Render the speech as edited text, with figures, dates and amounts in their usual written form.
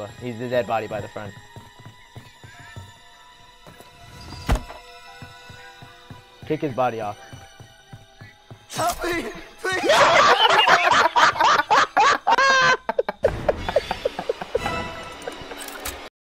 sofa. He's the dead body by the front. Kick his body off. Help me! Please!